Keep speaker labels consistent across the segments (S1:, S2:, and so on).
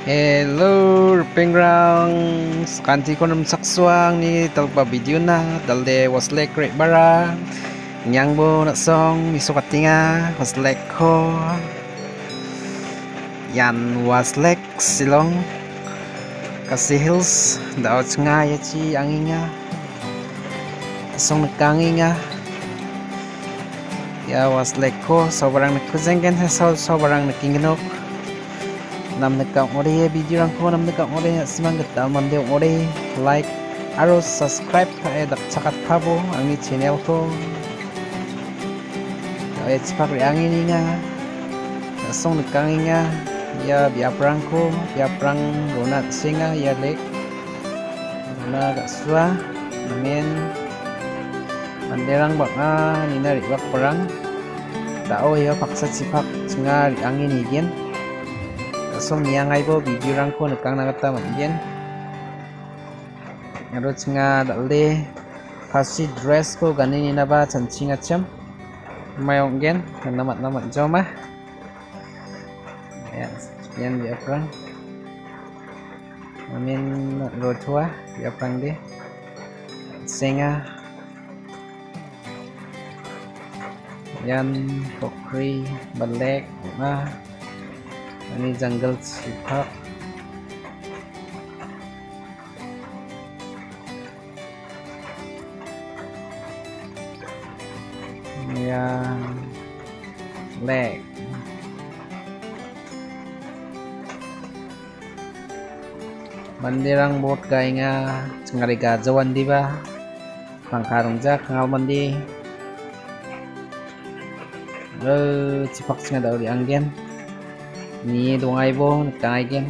S1: Hello, pengrang sekanti ko nam saksuang ni talpa video na dalde waslek rek barang nyang bo na song misukat tinga waslek ko yan waslek silong kasih hills daot nga ya chi anginga song nakanginga ya waslek ko sobarang nakuzenggen sobarang nakingenok nam nakang ore video rang ko nam nakang ore semangat mande ore like aro subscribe ka dak cakat kabo angni channel ko ay cepak riang ini nga song nakang inga ya biaprang ko biaprang ronat singa ya lek na gak sua namen manderang baka nina riwak perang tao ya paksa cepak cengar riang ini gen song niang ai bo video rang ko nakang nagata manggen aro chinga dalde pasi dress ko ganin ina ba chanchinga cham mayong gen namat joma ya sekian dia perang amin rotua dia perang de senga yan pokri balek ini jungle sipak yang leg bandirang bot gainga cengari gajawan di ba pangkarungja kangal mandi cipak cenga daw di anggen ni dongai bo nakang gen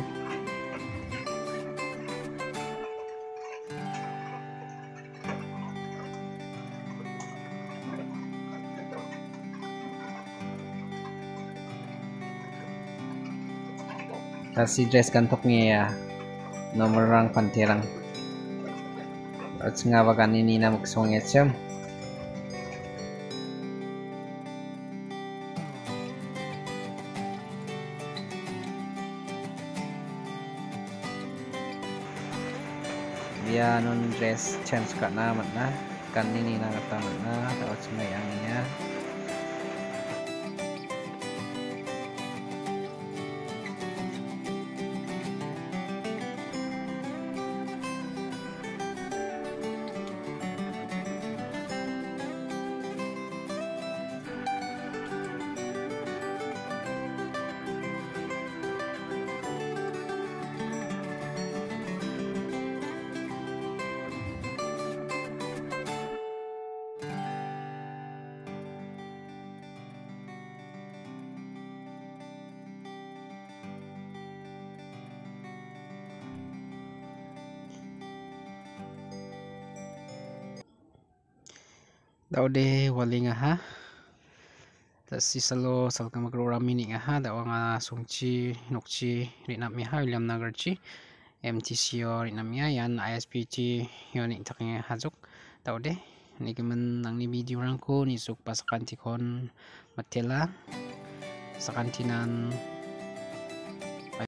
S1: kasih dress kantoknya ya nomor rang panterang at nga bagan ini na magsongnya cem dia non dress chance ka na mat na kan ini na kata mat na tao cuma yangnya daude wali ngaha tasi salo salka makrora mini ngaha dawa nga sungchi nokchi rinap miha William Nagarchi MTCO rinap miha yan ISPT yonik taknya hajuk daude ni kemen nang ni video rangko ni suk pasakan tikon matela sakantinan